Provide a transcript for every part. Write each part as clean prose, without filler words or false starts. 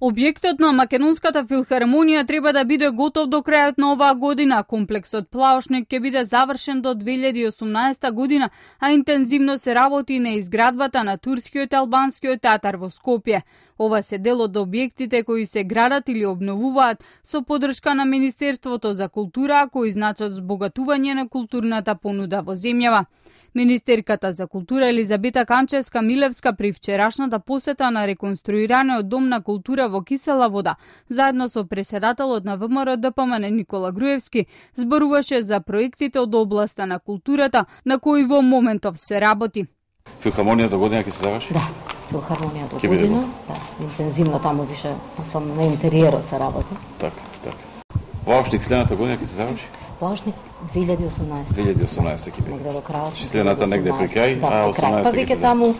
Објектот на Македонската филхармонија треба да биде готов до крајот на оваа година. Комплексот Плаошник ќе биде завршен до 2018 година, а интензивно се работи на изградбата на турскиот и албанскиот театар во Скопје. Ова се дел од објектите кои се градат или обновуваат со поддршка на Министерството за култура, кои значат збогатување на културната понуда во земјава. Министерката за култура Елизабета Канчевска-Милевска при вчерашната посета на реконструираниот дом на култура во Кисела Вода, заедно со председателот на ВМРО ДПМН Никола Груевски, зборуваше за проектите од областа на културата на кои во моментов се работи. Филхармонија до година ќе се заврши? Да, филхармонија до година, да, интензивно таму више, мислам, на интериерот се работи. Така. Плаошник следната година ќе се заврши? Плаошник 2018. 2018 ќе биде. Негде до крајот. Следната негде при крај, да, а 18 па ќе веќе се таму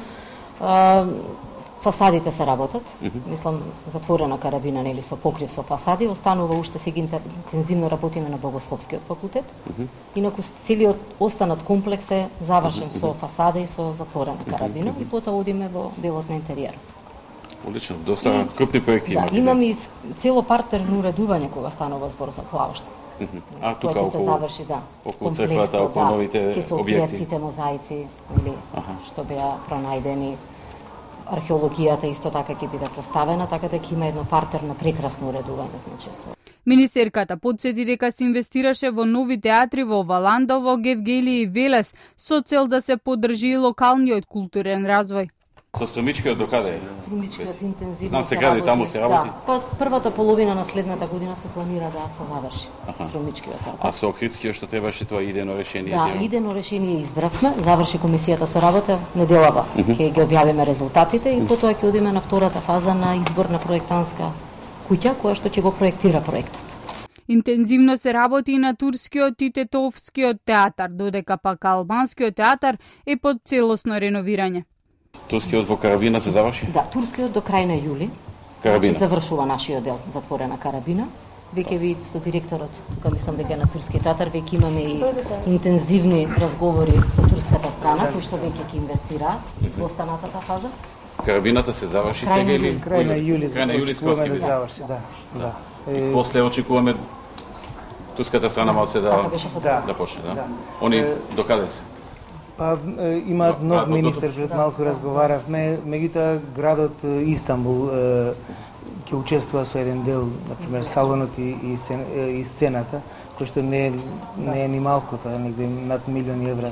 фасадите се работат. Мислам, затворена карабина, нели, со покрив со фасади, останува уште сега интензивно работиме на Богословскиот факултет. Инаку целиот останат комплекс е завршен со фасада и со затворена карабина и потоа одиме во делот на интериерот. Одлично, доста крупни проекти имате. Да, имам и цело партерно уредување кога станува збор за Плаошник. А тука ќе се заврши, да. Околу црквата, околу новите ќе се откријат објекти. сите мозаици или што беа пронајдени. Археологијата исто така ќе биде поставена, така да ќе има едно партерно прекрасно уредување, значи со. Министерката подсети дека се инвестираше во нови театри во Валандово, Гевгели и Велес со цел да се поддржи и локалниот културен развој. Со Струмичкиот до каде е? Струмичкиот интензивно Знам се каде таму се работи? Да, првата половина на следната година се планира да се заврши. Струмичкиот театар. А со Охридскиот што требаше тоа идено решение? Да, идено решение избравме, заврши комисијата со работа неделава. Ќе ги објавиме резултатите и потоа ќе одиме на втората фаза на избор на проектантска куќа која што ќе го проектира проектот. Интензивно се работи и на турскиот и тетовскиот театар, додека пак албанскиот театар е под целосно реновирање. Турскиот во карабина се заврши? Да, турскиот до крај на јули. Карабина. Значи завршува нашиот дел, затворена карабина. Веќе ви со директорот, тука мислам дека на турски театар, веќе имаме и интензивни разговори со турската страна, кои што веќе ќе инвестираат во останатата фаза. Карабината се заврши сега или крај на јули? Крај на јули очекуваме да заврши, да. И после очекуваме турската страна малце да почне, да. Они до каде се? Па имаат нов министер, пред малку разговаравме, меѓутоа градот Истанбул ќе учествува со еден дел, например салонот и сцената, кој што не е ни малку, тоа негде над €1.000.000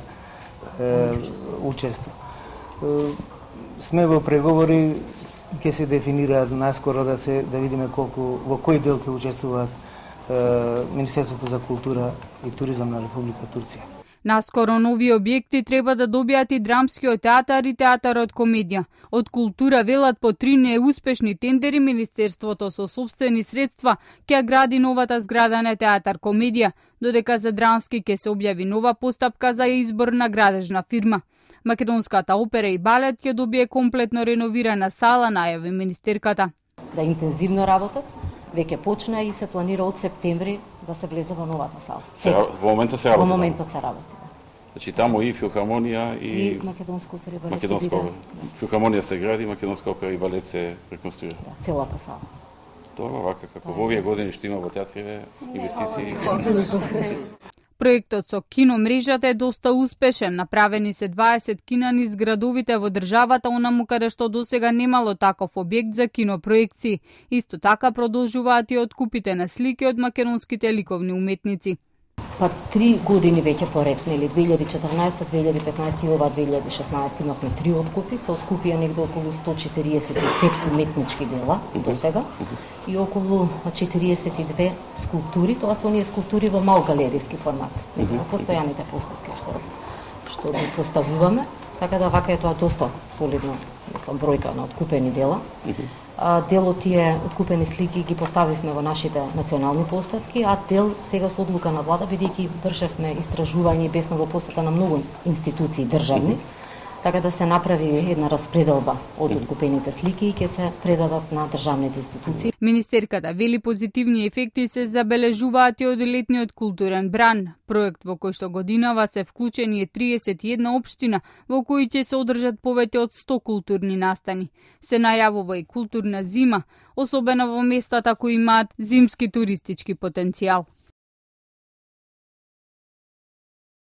учество. Сме во преговори, ќе се дефинираат наскоро да видиме колку во кој дел ќе учествуваат Министерството за култура и туризам на Република Турција. Наскоро нови објекти треба да добијат и драмскиот театар и театарот комедија. Од култура велат по 3 неуспешни тендери Министерството со сопствени средства ќе гради новата зграда на театар комедија, додека за драмски ќе се објави нова постапка за избор на градежна фирма. Македонската опера и балет ќе добие комплетно реновирана сала, најави министерката. Да интензивно работат, веќе почна и се планира од септември да се влезе во новата сала. Во моментот се работи. Во моментот се работи. Значи таму и филхармонија и Македонска опера и балет. Македонска филхармонија се гради, Македонска опера и балет се реконструира. Да, целата сала. Тоа вака како во овие години што има во театриве инвестиции. Проектот со киномрежата е доста успешен. Направени се 20 кина низ градовите во државата, онаму каде што досега немало таков објект за кинопроекции. Исто така продолжуваат и откупите на слики од македонските ликовни уметници. Па 3 години веќе поред, нели 2014, 2015 и ова 2016 имавме 3 откупи, се откупија негде околу 145 уметнички дела до сега и околу 42 скулптури, тоа се оние скулптури во мал галеријски формат, во постојаните постапки што ги поставуваме, така да вака е тоа доста солидно, мислам, бројка на откупени дела. Дел од тие откупени слики ги поставивме во нашите национални поставки, а дел сега со одлука на влада, бидејќи вршевме истражување и бевме во посета на многу институции државни, така да се направи една распределба од откупените слики и ќе се предадат на државните институции. Министерката вели позитивни ефекти се забележуваат и од летниот културен бран, проект во кој што годинава се вклучени 31 општина во кои ќе се одржат повеќе од 100 културни настани. Се најавува и културна зима, особено во местата кои имаат зимски туристички потенцијал.